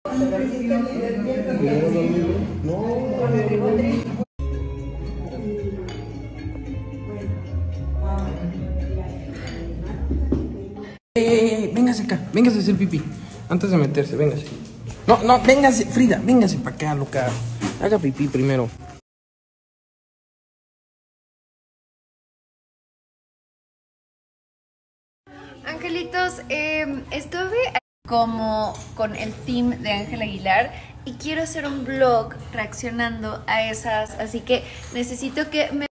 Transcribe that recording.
Véngase acá, véngase a hacer pipí. Antes de meterse, véngase. No, no, véngase, Frida, véngase para acá, loca. Haga pipí primero. Angelitos, estuve como con el team de Ángel Aguilar y quiero hacer un vlog reaccionando a esas, así que necesito que me